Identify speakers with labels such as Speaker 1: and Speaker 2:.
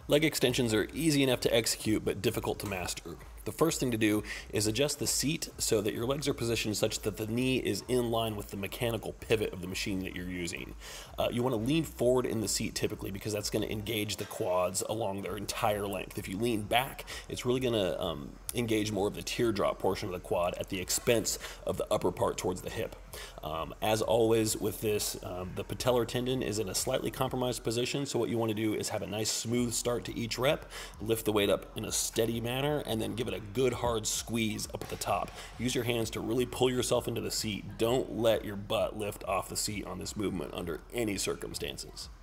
Speaker 1: Leg extensions are easy enough to execute but difficult to master. The first thing to do is adjust the seat so that your legs are positioned such that the knee is in line with the mechanical pivot of the machine that you're using. You want to lean forward in the seat typically because that's going to engage the quads along their entire length. If you lean back, it's really going to engage more of the teardrop portion of the quad at the expense of the upper part towards the hip. As always with this, the patellar tendon is in a slightly compromised position, so what you want to do is have a nice smooth start to each rep, lift the weight up in a steady manner, and then give it a good hard squeeze up at the top. Use your hands to really pull yourself into the seat. Don't let your butt lift off the seat on this movement under any circumstances.